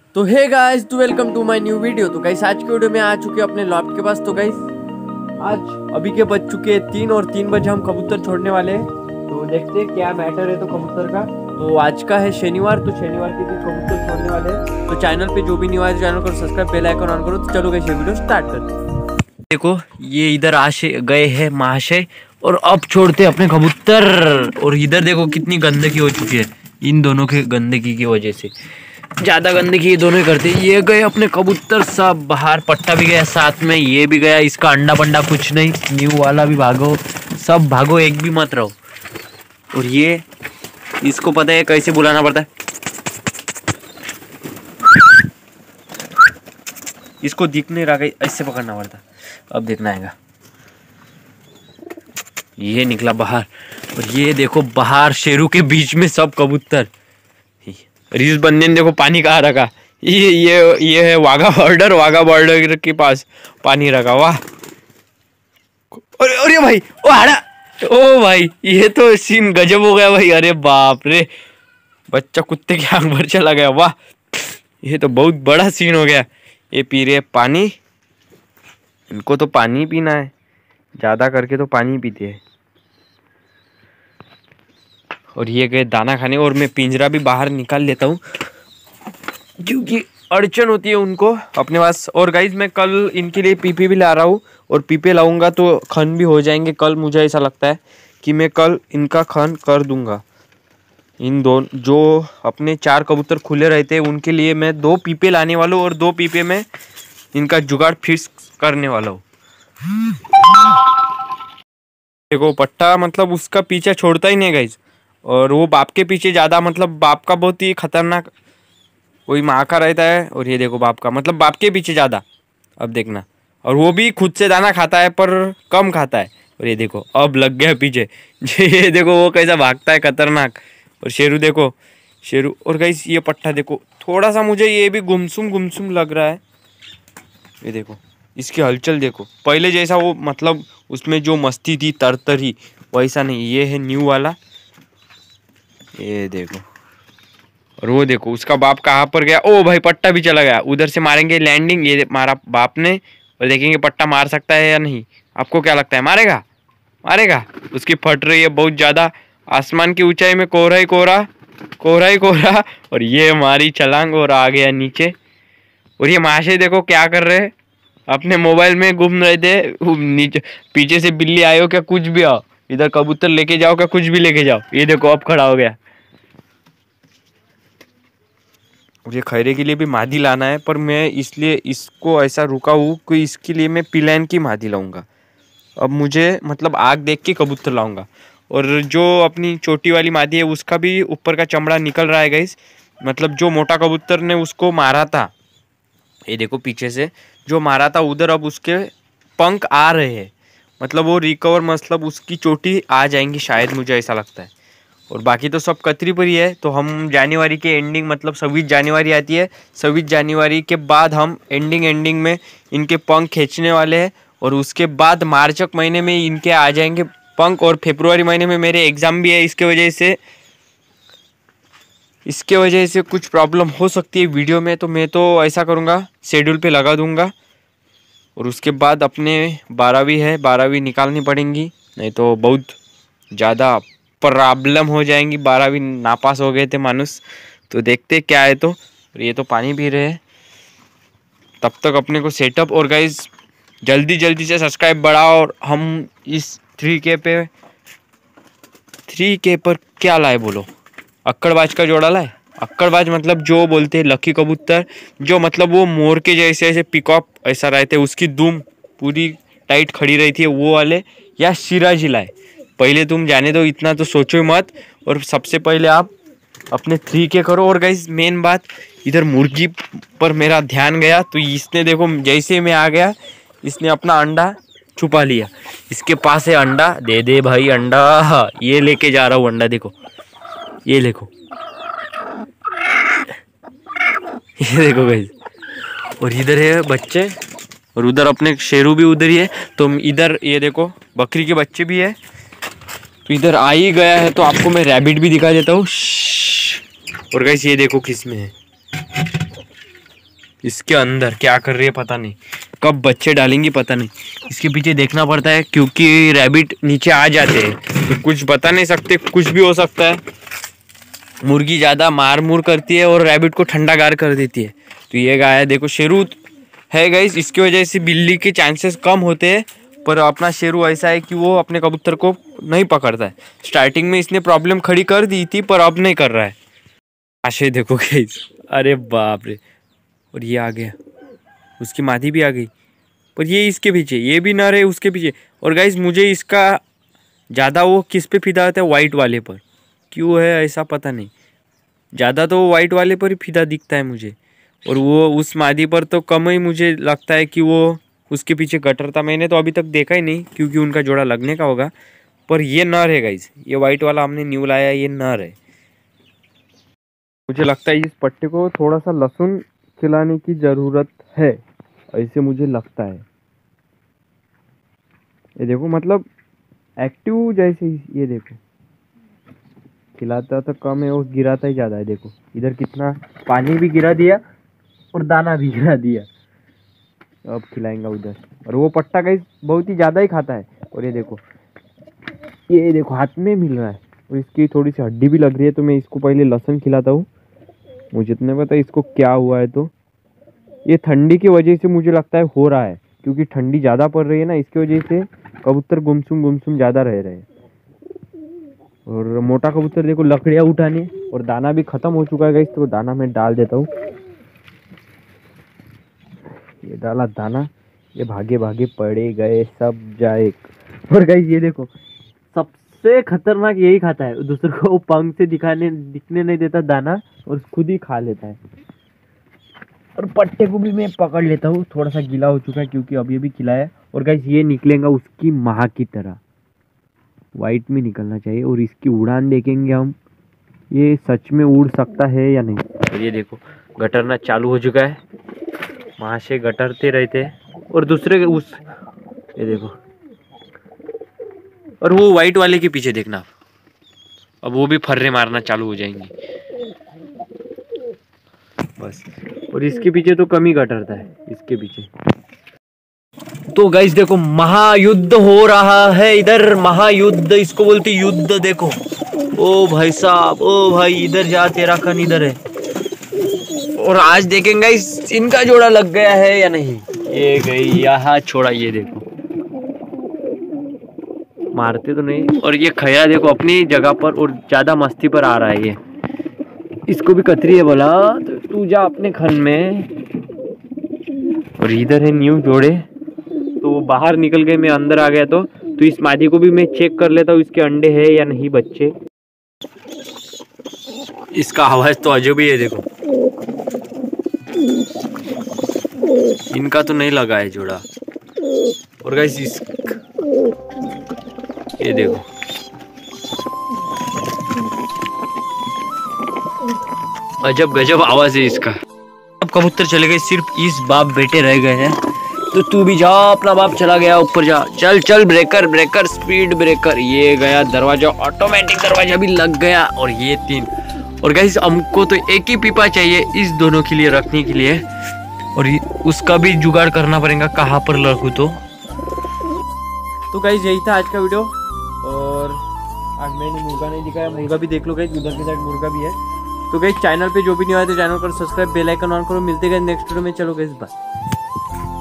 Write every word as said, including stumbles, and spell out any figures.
तो hey guys, to welcome to my new video. तो guys आज के वीडियो में आ चुके अपने लॉफ्ट के पास। तो गाइस आज अभी के बज चुके हैं तीन और तीन बजे हम कबूतर छोड़ने वाले हैं। तो देखते हैं क्या मैटर है तो कबूतर का। तो आज का है शनिवार, तो शनिवार के दिन कबूतर छोड़ने वाले हैं। तो चैनल पे जो भी न्यू आए तो चैनल को सब्सक्राइब, बेल आइकन ऑन करो। तो चलो गाइस ये वीडियो स्टार्ट करते हैं। देखो ये इधर आशे गए हैं महाशय और अब छोड़ते अपने कबूतर। और इधर देखो कितनी गंदगी हो चुकी है इन दोनों के गंदगी की वजह से। ज्यादा गंदगी ये दोनों करते। ये गए अपने कबूतर सब बाहर, पट्टा भी गया साथ में, ये भी गया। इसका अंडा बंडा कुछ नहीं, न्यू वाला भी भागो, सब भागो, एक भी मत रहो। और ये इसको पता है कैसे बुलाना पड़ता है, इसको दिख नहीं रहा, ऐसे पकड़ना पड़ता। अब देखना आएगा। ये निकला बाहर और ये देखो बाहर शेरू के बीच में सब कबूतर। रीस बंदे ने देखो पानी कहाँ रखा। ये ये ये है वाघा बॉर्डर, वाघा बॉर्डर के पास पानी रखा। वाह, अरे अरे भाई ओ हड़ा, ओ भाई ये तो सीन गजब हो गया भाई। अरे बाप रे, बच्चा कुत्ते के आंख भर चला गया। वाह, ये तो बहुत बड़ा सीन हो गया। ये पी रहे पानी, इनको तो पानी पीना है, ज़्यादा करके तो पानी पीते हैं। और ये गए दाना खाने। और मैं पिंजरा भी बाहर निकाल लेता हूँ क्योंकि अड़चन होती है उनको अपने पास। और गाइज मैं कल इनके लिए पीपे भी ला रहा हूँ, और पीपे लाऊंगा तो खन भी हो जाएंगे कल। मुझे ऐसा लगता है कि मैं कल इनका खन कर दूंगा। इन दो जो अपने चार कबूतर खुले रहते हैं उनके लिए मैं दो पीपे लाने वाला हूँ, और दो पीपे में इनका जुगाड़ फिक्स करने वाला हूँ। देखो पट्टा मतलब उसका पीछा छोड़ता ही नहीं गाइज। और वो बाप के पीछे ज़्यादा, मतलब बाप का बहुत ही खतरनाक वही माँ का रहता है। और ये देखो बाप का मतलब बाप के पीछे ज़्यादा। अब देखना, और वो भी खुद से दाना खाता है पर कम खाता है। और ये देखो अब लग गया पीछे। ये देखो वो कैसा भागता है खतरनाक। और शेरू देखो, शेरू। और गाइस ये पट्टा देखो, थोड़ा सा मुझे ये भी गुमसुम गुमसुम लग रहा है। ये देखो इसकी हलचल देखो, पहले जैसा वो मतलब उसमें जो मस्ती थी तरतरी वैसा नहीं। ये है न्यू वाला, ये देखो। और वो देखो उसका बाप कहाँ पर गया। ओ भाई पट्टा भी चला गया। उधर से मारेंगे लैंडिंग, ये मारा बाप ने। और देखेंगे पट्टा मार सकता है या नहीं। आपको क्या लगता है, मारेगा? मारेगा। उसकी फट रही है बहुत ज़्यादा, आसमान की ऊंचाई में कोहरा ही कोहरा, कोहरा ही कोहरा। और ये मारी छलांग और आ गया नीचे। और ये महाशय देखो क्या कर रहे हैं, अपने मोबाइल में घूम रहे थे। नीचे पीछे से बिल्ली आयो क्या, कुछ भी आओ, इधर कबूतर लेके जाओ क्या, कुछ भी लेके जाओ। ये देखो अब खड़ा हो गया। मुझे खैरे के लिए भी मादी लाना है, पर मैं इसलिए इसको ऐसा रुका हूँ कि इसके लिए मैं पिलैन की मादी लाऊंगा। अब मुझे मतलब आग देख के कबूतर लाऊंगा। और जो अपनी छोटी वाली मादी है उसका भी ऊपर का चमड़ा निकल रहा है गाइस। मतलब जो मोटा कबूतर ने उसको मारा था, ये देखो पीछे से जो मारा था उधर, अब उसके पंख आ रहे हैं। मतलब वो रिकवर, मतलब उसकी चोटी आ जाएंगी शायद, मुझे ऐसा लगता है। और बाकी तो सब कतरी पर ही है। तो हम जनवरी के एंडिंग, मतलब छब्बीस जनवरी आती है, छब्बीस जनवरी के बाद हम एंडिंग एंडिंग में इनके पंख खींचने वाले हैं। और उसके बाद मार्च महीने में इनके आ जाएंगे पंख। और फरवरी महीने में मेरे एग्ज़ाम भी है, इसके वजह से इसके वजह से कुछ प्रॉब्लम हो सकती है वीडियो में। तो मैं तो ऐसा करूँगा, शेड्यूल पे लगा दूँगा। और उसके बाद अपने बारहवीं है, बारहवीं निकालनी पड़ेंगी, नहीं तो बहुत ज़्यादा प्रॉब्लम हो जाएंगी। बारहवीं नापास हो गए थे मानुस। तो देखते क्या है। तो ये तो पानी पी रहे हैं, तब तक अपने को सेटअप। और गाइज जल्दी जल्दी से सब्सक्राइब बढ़ाओ। और हम इस थ्री के पे थ्री के पर क्या लाए बोलो, अक्कड़बाज का जोड़ा लाए। अक्कड़बाज मतलब जो बोलते हैं लकी कबूतर, जो मतलब वो मोर के जैसे ऐसे पिकअप ऐसा रहते, उसकी दुम पूरी टाइट खड़ी रही थी, वो वाले। या सिराजी लाए। पहले तुम जाने दो, इतना तो सोचो मत। और सबसे पहले आप अपने थ्री के करो। और गाइस मेन बात, इधर मुर्गी पर मेरा ध्यान गया। तो इसने देखो जैसे मैं आ गया, इसने अपना अंडा छुपा लिया। इसके पास है अंडा, दे दे भाई अंडा। ये लेके जा रहा हूँ अंडा, देखो ये देखो, ये देखो गाइस। और इधर है बच्चे, और उधर अपने शेरू भी उधर ही है। तो इधर ये देखो बकरी के बच्चे भी है। तो इधर आ ही गया है, तो आपको मैं रैबिट भी दिखा देता हूँ। और गाइस ये देखो किस में है, इसके अंदर क्या कर रही है पता नहीं, कब बच्चे डालेंगी पता नहीं। इसके पीछे देखना पड़ता है क्योंकि रैबिट नीचे आ जाते हैं, तो कुछ बता नहीं सकते, कुछ भी हो सकता है। मुर्गी ज़्यादा मार मुर करती है और रैबिट को ठंडा गार कर देती है। तो ये गाय देखो शेरू है गाइस, इसकी वजह से बिल्ली के चांसेस कम होते हैं, पर अपना शेरू ऐसा है कि वो अपने कबूतर को नहीं पकड़ता है। स्टार्टिंग में इसने प्रॉब्लम खड़ी कर दी थी पर अब नहीं कर रहा है। आशे देखो गाइस, अरे बाप रे, और ये आ गया, उसकी मादी भी आ गई, पर ये इसके पीछे, ये भी नर है उसके पीछे। और गाइस मुझे इसका ज़्यादा वो किस पे फिदा होता है, वाइट वाले पर, क्यों है ऐसा पता नहीं, ज़्यादा तो वाइट वाले पर ही फिदा दिखता है मुझे। और वो उस मादी पर तो कम ही मुझे लगता है कि वो उसके पीछे गटर था। मैंने तो अभी तक देखा ही नहीं क्योंकि उनका जोड़ा लगने का होगा, पर ये नर है गाइस, ये वाइट वाला हमने न्यू लाया, ये नर है। मुझे लगता है इस पट्टे को थोड़ा सा लहसुन खिलाने की ज़रूरत है, ऐसे मुझे लगता है। ये देखो मतलब एक्टिव जैसे, ये देखो खिलाता तो कम है और गिराता ही ज़्यादा है। देखो इधर कितना पानी भी गिरा दिया और दाना भी गिरा दिया, अब खिलाएंगा उधर। और वो पट्टा गाइस बहुत ही ज़्यादा ही खाता है। और ये देखो, ये देखो हाथ में मिल रहा है और इसकी थोड़ी सी हड्डी भी लग रही है, तो मैं इसको पहले लहसुन खिलाता हूँ। मुझे इतने पता है इसको क्या हुआ है, तो ये ठंडी की वजह से मुझे लगता है हो रहा है, क्योंकि ठंडी ज़्यादा पड़ रही है ना, इसकी वजह से कबूतर गुमसुम गुमसुम ज़्यादा रह रहे हैं। और मोटा कबूतर देखो लकड़ियाँ उठाने, और दाना भी ख़त्म हो चुका है गाइस, तो दाना मैं डाल देता हूँ। ये डाला दाना, ये भागे भागे पड़े गए सब जाए। और गाइस ये देखो सबसे खतरनाक यही खाता है, दूसरे को पंख से दिखाने दिखने नहीं देता दाना, और खुद ही खा लेता है। और पट्टे को भी मैं पकड़ लेता हूँ, थोड़ा सा गीला हो चुका है क्योंकि अभी अभी खिलाया। और गाइस ये निकलेगा उसकी माँ की तरह, वाइट में निकलना चाहिए। और इसकी उड़ान देखेंगे हम, ये सच में उड़ सकता है या नहीं। और ये देखो गटरना चालू हो चुका है, वहाँ से गटरते रहते हैं। और दूसरे उस, ये देखो, और वो वाइट वाले के पीछे देखना, अब वो भी फर्रे मारना चालू हो जाएंगे बस। और इसके पीछे तो कम ही गटरता है, इसके पीछे। तो गाइस देखो महायुद्ध हो रहा है इधर, महायुद्ध इसको बोलते युद्ध। देखो ओ भाई साहब, ओ भाई इधर जा, तेरा खन इधर है। और आज देखेंगे गाइस इनका जोड़ा लग गया है या नहीं। ये गई यहाँ छोड़ा, ये देखो मारते तो नहीं। और ये खया देखो अपनी जगह पर, और ज्यादा मस्ती पर आ रहा है ये। इसको भी कतरी है बोला, तो तू जा अपने खन में। और इधर है न्यू जोड़े, तो बाहर निकल गए, मैं अंदर आ गया। तो तो इस मादी को भी मैं चेक कर लेता हूँ इसके अंडे है या नहीं बच्चे। इसका आवाज तो अजब ही है देखो, इनका तो नहीं लगा है जोड़ा। और गाइस इस, ये देखो अजब गजब आवाज है इसका। अब कबूतर चले गए, सिर्फ इस बाप बेटे रह गए हैं। तो तू भी जा, अपना बाप चला गया ऊपर जा, चल चल ब्रेकर ब्रेकर स्पीड ब्रेकर। ये गया दरवाजा, ऑटोमेटिक दरवाजा भी लग गया। और ये तीन, और गाइस हमको तो एक ही पीपा चाहिए इस दोनों के लिए रखने के लिए, और उसका भी जुगाड़ करना पड़ेगा कहाँ पर रखूँ। तो तो गाइस यही था आज का वीडियो। और आज मैंने मुर्गा नहीं दिखाया, मुर्गा भी देख लो गाइस, उधर के साइड मुर्गा भी है। तो गाइस चैनल पे जो भी नहीं आया तो चैनल को सब्सक्राइब, बेल आइकन ऑन करो। मिलते गए नेक्स्ट वीडियो में, चलो गाइस बाय।